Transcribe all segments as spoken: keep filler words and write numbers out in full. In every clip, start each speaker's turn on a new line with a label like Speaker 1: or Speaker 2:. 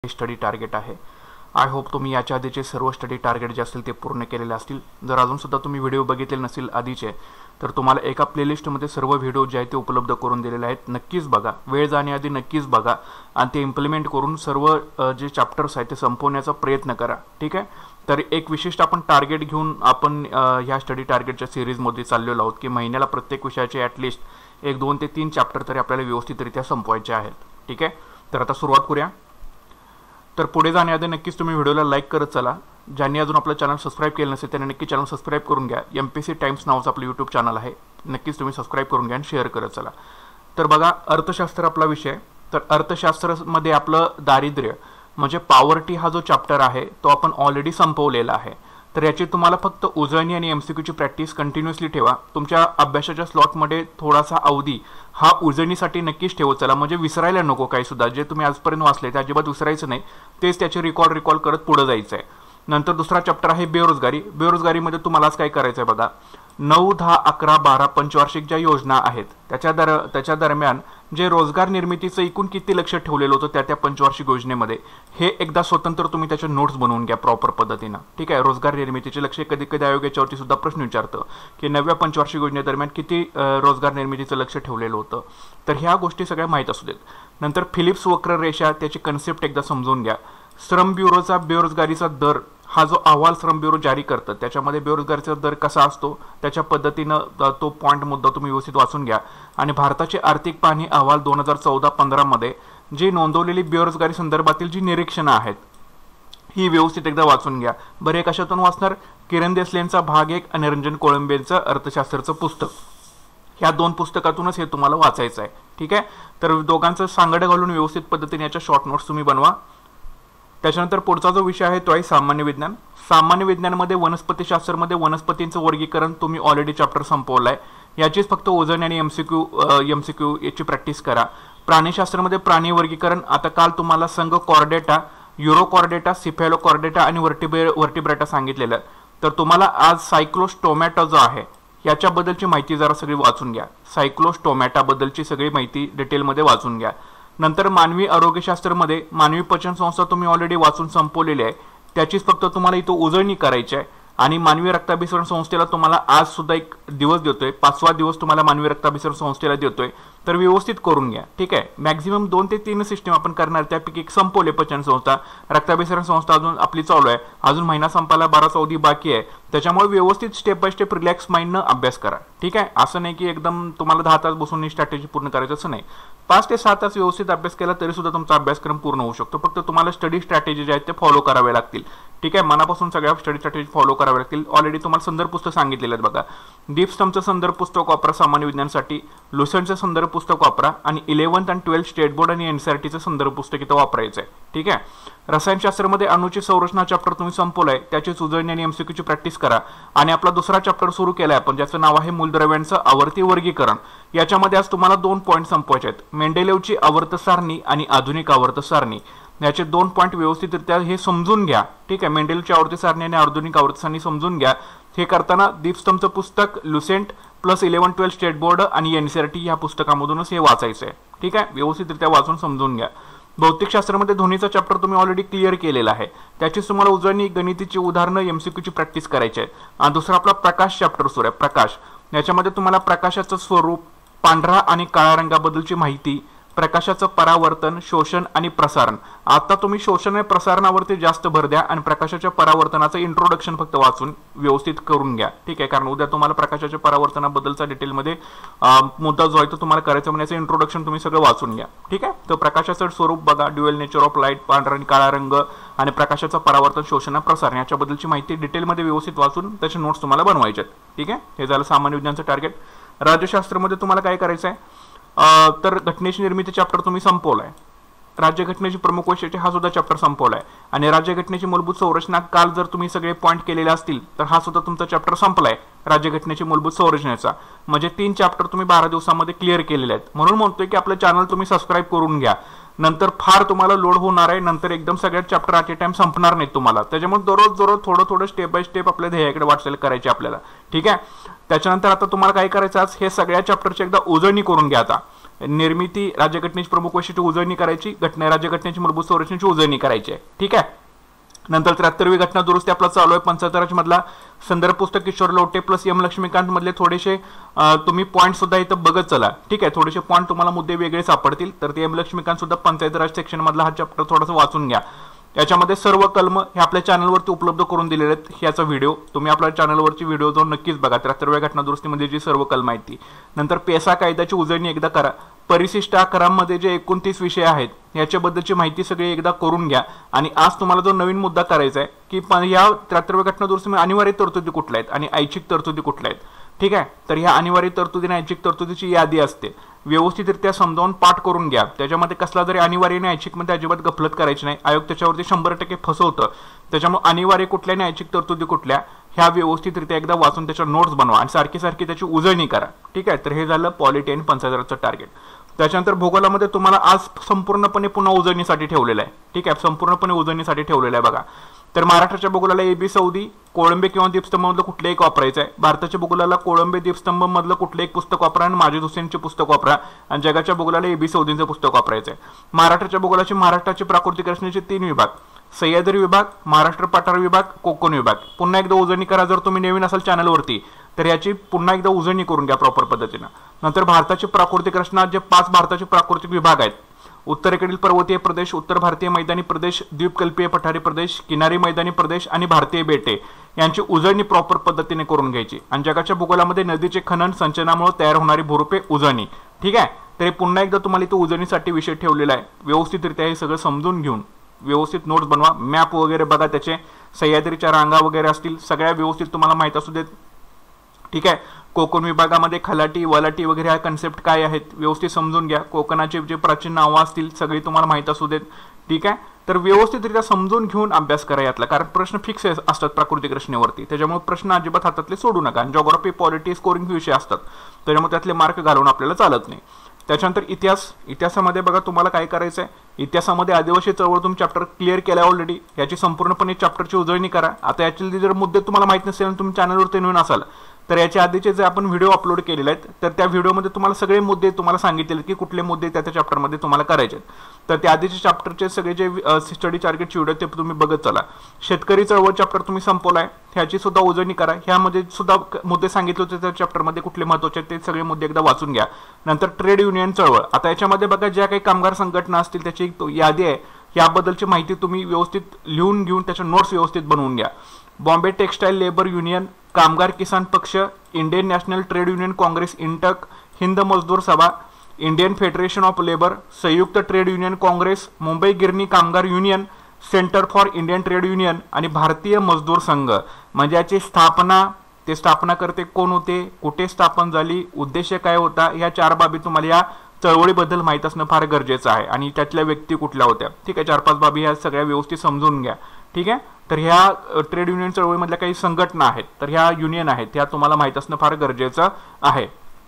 Speaker 1: Study target आहे। I hope तुम्ही याच्या आधीचे सर्व स्टडी टार्गेट जे असतील ते पूर्ण केलेले असतील। जर अजून सुद्धा तुम्ही व्हिडिओ बघितले नसेल आधीचे तर तुम्हाला एका प्लेलिस्टमध्ये सर्व व्हिडिओ जे आहेत ते उपलब्ध करून दिलेले आहेत। नक्कीच बघा, वेळ जाण्याआधी नक्कीच बघा आणि ते इम्प्लिमेंट करून सर्व जे चॅप्टर्स आहेत ते संपवण्याचा प्रयत्न करा, ठीक आहे। तर एक विशिष्ट आपण टार्गेट घेऊन आपण ह्या स्टडी टार्गेटच्या सिरीजमध्ये चाललेलो आहोत की महिन्याला प्रत्येक विषयाचे ॲटलिस्ट एक दोन ते तीन चॅप्टर तरी आपल्याला व्यवस्थितरित्या संपवायचे आहेत, ठीक आहे। तर आता सुरुवात करूया। तर पुढे जाण्याआधी नक्कीच तुम्ही व्हिडिओला लाईक करत चला। ज्यांनी अजून आपलं चॅनल सबस्क्राईब केलं नसेल त्यांनी नक्की चॅनल सबस्क्राईब करून घ्या। एम पी सी टाइम्स नावाचं आपलं यूट्यूब चॅनल आहे, नक्कीच तुम्ही सबस्क्राईब करून घ्या आणि शेअर करत चला। तर बघा, अर्थशास्त्र आपला विषय। तर अर्थशास्त्रामध्ये आपलं दारिद्र्य म्हणजे पॉवर्टी हा जो चॅप्टर आहे तो आपण ऑलरेडी संपवलेला आहे। तर याची तुम्हाला फक्त उजळणी आणि एमसीक्यूची प्रॅक्टिस कंटिन्युअसली ठेवा। तुमच्या अभ्यासाच्या स्लॉटमध्ये थोडासा अवधी हा उजळणीसाठी नक्कीच ठेवत चला, म्हणजे विसरायला नको काही सुद्धा। जे तुम्ही आजपर्यंत वाचले ते अजिबात विसरायचं नाही, तेच त्याचे रिकॉर्ड रिकॉल करत पुढे जायचं आहे। नंतर दुसरा चॅप्टर आहे बेरोजगारी। बेरोजगारीमध्ये तुम्हाला आज काय करायचं आहे बघा, नऊ दहा अकरा बारा पंचवार्षिक ज्या योजना आहेत त्याच्या दर त्याच्या दरम्यान जे रोजगार निर्मितीचं एकूण किती लक्ष ठेवलेलं होतं त्या त्या पंचवार्षिक योजनेमध्ये हे एकदा स्वतंत्र तुम्ही त्याचे नोट्स बनवून घ्या प्रॉपर पद्धतीनं, ठीक आहे। रोजगार निर्मितीचे लक्ष कधी कधी आयोग याच्यावरती सुद्धा प्रश्न विचारतं की नवव्या पंचवार्षिक योजनेदरम्यान किती रोजगार निर्मितीचं लक्ष ठेवलेलं होतं। तर ह्या गोष्टी सगळ्या माहीत असू देत। नंतर फिलिप्स वक्ररेषा त्याची कन्सेप्ट एकदा समजून घ्या। श्रम ब्युरोचा बेरोजगारीचा दर हा जो अहवाल श्रम ब्युरो जारी करतं त्याच्यामध्ये बेरोजगारीचा दर कसा असतो त्याच्या पद्धतीनं तो पॉईंट मुद्दा तुम्ही व्यवस्थित वाचून घ्या। आणि भारताची आर्थिक पाहणी अहवाल दोन हजार चौदा पंधरा मध्ये जी नोंदवलेली बेरोजगारी संदर्भातील जी निरीक्षणं आहेत ही व्यवस्थित एकदा वाचून घ्या। बरं, हे कशातून वाचणार? किरण देसलेंचा भाग एक आणि रंजन कोळंबेंचं अर्थशास्त्राचं पुस्तक, ह्या दोन पुस्तकातूनच हे तुम्हाला वाचायचं आहे, ठीक आहे। तर दोघांचं सांगड घालून व्यवस्थित पद्धतीने याच्या शॉर्ट नोट्स तुम्ही बनवा। त्याच्यानंतर पुढचा जो विषय आहे तो आहे सामान्य विज्ञान। सामान्य विज्ञानमध्ये वनस्पतीशास्त्रामध्ये वनस्पतींचं वर्गीकरण तुम्ही ऑलरेडी चॅप्टर संपवलाय, याचीच फक्त उजळणी आणि एमसीक्यू एमसीक्यू याची प्रॅक्टिस करा। प्राणीशास्त्रामध्ये प्राणी वर्गीकरण आता काल तुम्हाला संघ कॉर्डेटा, युरोकॉर्डेटा, सिफेलोकॉर्डेटा आणि वर्टिब्रे वर्टिब्रेटा सांगितलेलं। तर तुम्हाला आज सायक्लोस्टोमॅटा जो आहे याच्याबद्दलची माहिती जरा सगळी वाचून घ्या। सायक्लोस्टोमॅटा बद्दलची सगळी माहिती डिटेलमध्ये वाचून घ्या। नंतर मानवी आरोग्यशास्त्रामध्ये मानवी पचन संस्था तुम्ही ऑलरेडी वाचून संपवलेली आहे, त्याचीच फक्त तुम्हाला इथं उजळणी करायची आहे। आणि मानवी रक्ताभिसरण संस्थेला तुम्हाला आज सुद्धा एक दिवस देतोय, पाचवा दिवस तुम्हाला मानवी रक्ताभिसरण संस्थेला देतोय, तर व्यवस्थित करून घ्या, ठीक आहे। मॅक्झिमम दोन ते तीन सिस्टीम आपण करणार, त्यापैकी एक संपवले पचन संस्था, रक्ताभिसरण संस्था अजून आपली चालू आहे, अजून महिना संपायला बारा चौदी बाकी आहे। त्याच्यामुळे व्यवस्थित स्टेप बाय स्टेप रिलॅक्स माइंडनं अभ्यास करा, ठीक आहे। असं नाही की एकदम तुम्हाला दहा तास बसून ही स्ट्रॅटेजी पूर्ण करायचं असं नाही, पाच ते सहा तास व्यवस्थित अभ्यास केला तरी सुद्धा तुमचा अभ्यासक्रम पूर्ण होऊ शकतो। फक्त तुम्हाला स्टडी स्ट्रॅटेजी जे आहेत ते फॉलो करावे लागतील, ठीक आहे। मनापासून सगळ्या स्टडी स्ट्रॅटेजी फॉलो करावे लागतील। ऑलरेडी तुम्हाला संदर्भ पुस्तक सांगितलेलं आहे बघा, दीपस्तंभचं संदर्भ पुस्तक वापरा सामान्य विज्ञानासाठी, लुसेंटचं संदर्भ पुस्तक वापरा आणि इलेव्हन्थ आणि ट्वेल्थ स्टेट बोर्ड आणि एनसीआरटीचं संदर्भ पुस्तक इथं वापरायचं आहे, ठीक आहे। रसायनशास्त्रामध्ये अणुची संरचना चॅप्टर तुम्ही संपवलाय, त्याची उजळणी आणि एमसीक्यूची प्रॅक्टिस करा। आणि आपला दुसरा चॅप्टर सुरू केलाय आपण ज्याचं नाव आहे मूलद्रव्यांचं आवर्ती वर्गीकरण। याच्यामध्ये आज तुम्हाला दोन पॉईंट संपवायचे आहेत, मेंडेलेवची आवर्त सारणी आणि आधुनिक आवर्त सारणी। याचे दोन पॉईंट व्यवस्थितरित्या हे समजून घ्या, ठीक आहे। मेंडेलची आवर्ती सारणी आणि आधुनिक आवर्त सारणी समजून घ्या। हे करताना दीपस्तंभचं पुस्तक, Lucent plus eleven twelfth state board आणि एनसीआरटी या पुस्तकामधूनच हे वाचायचं आहे, ठीक आहे। व्यवस्थितरित्या वाचून समजून घ्या। भौतिकशास्त्रामध्ये ध्वनीचा चॅप्टर तुम्ही ऑलरेडी क्लिअर केलेला आहे, त्याचीच तुम्हाला उजळणी, गणितीची उदाहरणं, एमसीक्यूची प्रॅक्टिस करायची आहे। आणि दुसरा आपला प्रकाश चॅप्टर सुरू आहे, प्रकाश। याच्यामध्ये तुम्हाला प्रकाशाचं स्वरूप, पांढरा आणि काळ्या रंगाबद्दलची माहिती, प्रकाशाचं परावर्तन, शोषण आणि प्रसारण। आता तुम्ही शोषण आणि प्रसारणावरती जास्त भर द्या आणि प्रकाशाच्या परावर्तनाचं इंट्रोडक्शन फक्त वाचून व्यवस्थित करून घ्या, ठीक आहे। कारण उद्या तुम्हाला प्रकाशाच्या परावर्तनाबद्दलचा डिटेलमध्ये मुद्दा जो आहे तो तुम्हाला करायचा, म्हणजे इंट्रोडक्शन तुम्ही सगळं वाचून घ्या, ठीक आहे। तर प्रकाशाचं स्वरूप बघा, ड्युअल नेचर ऑफ लाईट, पांढरा आणि काळा रंग आणि प्रकाशाचं परावर्तन, शोषण, प्रसारण याच्याबद्दलची माहिती डिटेलमध्ये व्यवस्थित वाचून त्याचे नोट्स तुम्हाला बनवायचे, ठीक आहे। हे झालं सामान्य विज्ञानचं टार्गेट। राज्यशास्त्रामध्ये तुम्हाला काय करायचं आहे, तर घटनेची निर्मिती चॅप्टर तुम्ही संपवलाय, राज्यघटनेची प्रमुख वैशिष्ट्ये हा सुद्धा चॅप्टर संपवलाय आणि राज्यघटनेची मूलभूत संरचना काल जर तुम्ही सगळे पॉईंट केलेले असतील तर हा सुद्धा तुमचा चॅप्टर संपलाय राज्यघटनेची मूलभूत संरचनेचा। म्हणजे तीन चॅप्टर तुम्ही बारा दिवसामध्ये क्लिअर केलेले आहेत। म्हणून म्हणतोय की आपलं चॅनल तुम्ही सबस्क्राईब करून घ्या, नंतर फार तुम्हाला लोड होणार आहे, नंतर एकदम सगळ्यात चॅप्टर ॲट ए टाइम संपणार नाहीत तुम्हाला। त्याच्यामुळे दररोज दररोज थोडं थोडं स्टेप बाय स्टेप आपल्या ध्येयाकडे वाटचाल करायची आपल्याला, ठीक आहे। त्याच्यानंतर आता तुम्हाला काय करायचं, आज हे सगळ्या चॅप्टरची एकदा उजळणी करून घ्या। आता निर्मिती, राज्यघटनेची प्रमुख वैशिष्ट्ये उजळणी करायची, घटना राज्यघटनेची मूलभूत संरचनेची उजळणी करायची आहे. ठीक आहे. नंतर त्र्याहत्तरवी घटना दुरुस्ती आपला चालू आहे. पंच्याहत्तराची मधला संदर्भ पुस्तक किशोर लोटे प्लस एम लक्ष्मीकांत मधले थोडेसे तुम्ही पॉईंट सुद्धा इथं बघत चला. ठीक आहे. थोडेसे पॉईंट तुम्हाला मुद्दे वेगळे सापडतील. तर ते एम लक्ष्मीकांत सुद्धा पंचायत राज सेक्शन मधला हा चॅप्टर थोडासा वाचून घ्या. याच्यामध्ये सर्व कलम हे आपल्या चॅनलवरती उपलब्ध करून दिलेले आहेत. याचा व्हिडिओ तुम्ही आपल्या चॅनलवरची व्हिडिओ जाऊन नक्कीच बघा. त्र्याहत्तरव्या घटना दुरुस्तीमध्ये जी सर्व कलम आहेत ती. नंतर पेसा कायद्याची उजळणी एकदा करा. परिशिष्ट करामध्ये जे एकोणतीस विषय आहेत याच्याबद्दलची माहिती सगळी एकदा करून घ्या. आणि आज तुम्हाला जो नवीन मुद्दा करायचा आहे की या त्र्याहत्तरव्या घटना दुरुस्तीमध्ये अनिवार्य तरतुदी कुठल्या आहेत आणि ऐच्छिक तरतुदी कुठल्या आहेत. ठीक आहे. तर ह्या अनिवार्य तरतुदी आणि ऐच्छिक तरतुदीची यादी असते. व्यवस्थितरित्या समजावून पाठ करून घ्या. त्याच्यामध्ये कसला जरी अनिवार्य आणि ऐच्छिकमध्ये अजिबात गफलत करायची नाही. आयोग त्याच्यावरती शंभर टक्के फसवतं. त्याच्यामुळे अनिवार्य कुठल्या आणि ऐच्छिक तरतुदी कुठल्या ह्या व्यवस्थितरित्या एकदा वाचून त्याच्या नोट्स बनवा आणि सारखी सारखी त्याची उजळणी करा. ठीक आहे. तर हे झालं पॉलिटी आणि पंचायत टार्गेट. त्याच्यानंतर भूगोलामध्ये तुम्हाला आज संपूर्णपणे पुन्हा उजळणीसाठी ठेवलेलं आहे. ठीक आहे. संपूर्णपणे उजळणीसाठी ठेवलेलं आहे बघा. तर महाराष्ट्राच्या भूगोलाला एबी सौदी, कोळंबे किंवा दीपस्तंभ मधलं कुठलं एक वापरायचं आहे. भारताच्या भूगोलाला कोळंबे दीपस्तंभ मधलं कुठलं एक पुस्तक वापरा आणि माजिद हुसेनचे पुस्तक वापरा. आणि जगाच्या भूगोलाला एबी सौदींचं पुस्तक वापरायचं आहे. महाराष्ट्राच्या भूगोलाची महाराष्ट्राची प्राकृतिक रचनेचे तीन विभाग, सह्याद्री विभाग, महाराष्ट्र पठार विभाग, कोकण विभाग. पुन्हा एकदा उजळणी करा. जर तुम्ही नवीन असाल चॅनलवरती तर याची पुन्हा एकदा उजळणी करून घ्या प्रॉपर पद्धतीनं. नंतर भारताची प्राकृतिक रचना, जे पाच भारताचे प्राकृतिक विभाग आहेत, उत्तरेकडील पर्वतीय प्रदेश, उत्तर भारतीय मैदानी प्रदेश, द्वीपकल्पीय पठारी प्रदेश, किनारी मैदानी प्रदेश आणि भारतीय बेटे यांची उजळणी प्रॉपर पद्धतीने करून घ्यायची. आणि जगाच्या भूगोलामध्ये नदीचे खनन संचनामुळे तयार होणारी भूरूपे उजळणी. ठीक आहे. तर हे पुन्हा एकदा तुम्हाला इथं उजळणीसाठी विषय ठेवलेला आहे. व्यवस्थितरित्या हे सगळं समजून घेऊन व्यवस्थित नोट्स बनवा. मॅप वगैरे बघा, त्याचे सह्याद्रीच्या रांगा वगैरे असतील सगळ्या व्यवस्थित तुम्हाला माहित असू देत. ठीक आहे. कोकण विभागामध्ये खलाटी, वलाटी वगैरे हा कन्सेप्ट काय आहेत व्यवस्थित समजून घ्या. कोकणाचे जे प्राचीन नावं असतील सगळी तुम्हाला माहित असू देत. ठीक आहे. तर व्यवस्थितरित्या समजून घेऊन अभ्यास करा यातला, कारण प्रश्न फिक्स असतात प्राकृतिक रचनेवरती. त्याच्यामुळे प्रश्न अजिबात हातातले सोडू नका. जॉग्राफी, पॉलिटी, स्कोरिंग विषय असतात, त्याच्यामुळे त्यातले मार्क घालून आपल्याला चालत नाही. त्याच्यानंतर इतिहास. इतिहासामध्ये बघा तुम्हाला काय करायचं आहे. इतिहासामध्ये आदिवासी चळवळ तुम्ही चॅप्टर क्लिअर केला ऑलरेडी. याची संपूर्णपणे चॅप्टरची उजळणी करा. आता याचे जर मुद्दे तुम्हाला माहित नसेल आणि तुम्ही चॅनलवरती नवीन असाल तर याच्या आधीचे जे आपण व्हिडिओ अपलोड केलेले आहेत तर त्या व्हिडिओमध्ये तुम्हाला सगळे मुद्दे तुम्हाला सांगितलेले की कुठले मुद्दे त्या त्या चॅप्टरमध्ये तुम्हाला करायचे आहेत. तर त्या आधीचे चॅप्टरचे सगळे जे स्टडी टार्गेटचे व्हिडिओ ते तुम्ही बघत चला. शेतकरी चळवळ चॅप्टर तुम्ही संपवलाय, ह्याची सुद्धा उजळणी करा. ह्यामध्ये सुद्धा मुद्दे सांगितले होते त्या चॅप्टरमध्ये कुठले महत्त्वाचे आहेत ते सगळे मुद्दे एकदा वाचून घ्या. नंतर ट्रेड युनियन चळवळ. आता याच्यामध्ये बघा ज्या काही कामगार संघटना असतील त्याची एक यादी आहे. याबद्दलची माहिती तुम्ही व्यवस्थित लिहून घेऊन त्याच्या नोट्स व्यवस्थित बनवून घ्या. Bombay textile labour union, Kamgar Kisan Paksha, Indian National Trade union Congress INTUC, Hind Mazdoor Sabha, Indian Federation of Labour, Sanyukta trade union congress, Mumbai Girni Kamgar union, centre for Indian trade union आणि भारतीय मजदूर संघ. म्हणजे याची स्थापना, ते स्थापना करते कोण होते, कुठे स्थापन झाली, उद्देश काय होता, या चार बाबी तुम्हाला या चळवळीबद्दल माहित असणं फार गरजेचं आहे. आणि त्यातल्या व्यक्ती कुठल्या होत्या. ठीक आहे. चार पाच बाबी ह्या सगळ्या व्यवस्थित समजून घ्या. ठीक आहे. तर ह्या ट्रेड युनियन चळवळीमधल्या काही संघटना आहेत, तर ह्या युनियन आहेत, ह्या तुम्हाला माहित असणं फार गरजेचं आहे.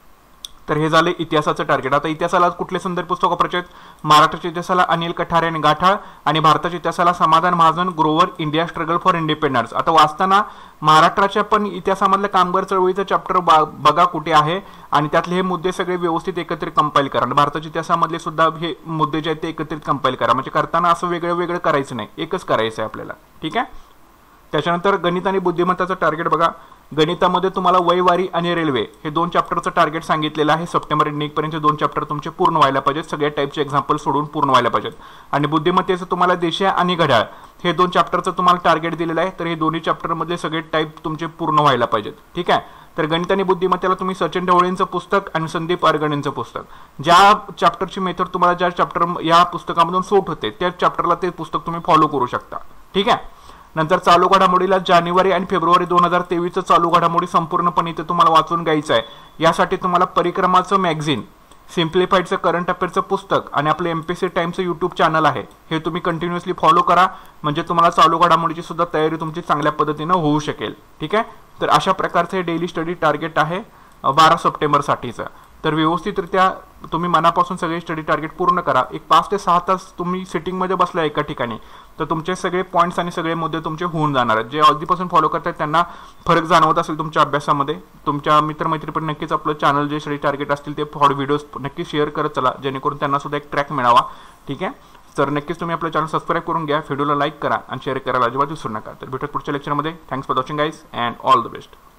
Speaker 1: तर हे झाले इतिहासाचं टार्गेट. आता इतिहासाला कुठले संदर्भ पुस्तक वापरायचे आहेत. महाराष्ट्राच्या इतिहासाला अनिल कठारे आणि गाठाळ आणि भारताच्या इतिहासाला Samadhan Mahajan, Grover, India struggle for independence. आता वाचताना महाराष्ट्राच्या पण इतिहासामधल्या कामगार चळवळीचं चॅप्टर बघा कुठे आहे आणि त्यातले हे मुद्दे सगळे व्यवस्थित एकत्रित कंपाईल करा. आणि भारताच्या इतिहासामधले सुद्धा हे मुद्दे जे आहेत ते एकत्रित कंपाईल करा. म्हणजे करताना असं वेगळं वेगळं करायचं नाही, एकच करायचं आहे आपल्याला. ठीक आहे. त्याच्यानंतर गणित आणि बुद्धिमत्ताचं टार्गेट बघा. गणितामध्ये तुम्हाला वयवारी आणि रेल्वे हे दोन चॅप्टरचं टार्गेट सांगितलेलं आहे. सप्टेंबर एंडिंग पर्यंत दोन चॅप्टर तुमचे पूर्ण व्हायला पाहिजेत. सगळ्या टाईपचे एक्झाम्पल सोडून पूर्ण व्हायला पाहिजेत. आणि बुद्धिमत्तेचं तुम्हाला देशिया आणि घड्याळ हे दोन चॅप्टरचं तुम्हाला टार्गेट दिलेलं आहे. तर हे दोन्ही चॅप्टरमधले सगळे टाईप तुमचे पूर्ण व्हायला पाहिजेत. ठीक आहे. तर गणित आणि बुद्धिमत्तेला तुम्ही सचिन ढवळेंचं पुस्तक आणि संदीप आरगणेंचं पुस्तक, ज्या चॅप्टरची मेथड तुम्हाला ज्या चॅप्टर या पुस्तकामधून सूट होते त्या चॅप्टरला ते पुस्तक तुम्ही फॉलो करू शकता. ठीक आहे. नंतर चालू घडामोडीला जानेवारी आणि फेब्रुवारी दोन हजार तेवीसचं चालू घडामोडी संपूर्णपणे इथे तुम्हाला वाचून घ्यायचं आहे. यासाठी तुम्हाला परिक्रमाचं मॅगझिन, सिम्प्लिफाईडचं करंट अफेअरचं पुस्तक आणि आपलं एमपीसी टाइम्सचं युट्यूब चॅनल आहे हे तुम्ही कंटिन्युअसली फॉलो करा. म्हणजे तुम्हाला चालू घडामोडीची सुद्धा तयारी तुमची चांगल्या पद्धतीनं होऊ शकेल. ठीक आहे. तर अशा प्रकारचे डेली स्टडी टार्गेट आहे बारा सप्टेंबरसाठीचं. तर व्यवस्थितरित्या तुम्ही मनापासून सगळे स्टडी टार्गेट पूर्ण करा. एक पाच ते सहा तास तुम्ही सिटिंगमध्ये बसला एका ठिकाणी तर तुमचे सगळे पॉईंट्स आणि सगळे मुद्दे तुमचे होऊन जाणार आहेत. जे आधीपासून फॉलो करतात त्यांना फरक जाणवत असेल तुमच्या अभ्यासामध्ये. तुमच्या मित्रमैत्री पण नक्कीच आपलं चॅनल जे स्टडी टार्गेट असतील ते फॉर व्हिडिओज नक्की शेअर करत चला, जेणेकरून त्यांना सुद्धा एक ट्रॅक मिळावा. ठीक आहे, तर नक्कीच तुम्ही आपलं चॅनल सबस्क्राईब करून घ्या, व्हिडिओला लाईक करा आणि शेअर करायला अजिबात विसरू नका. तर भेटत पुढच्या लेक्चरमध्ये. Thanks for watching guys and all the best.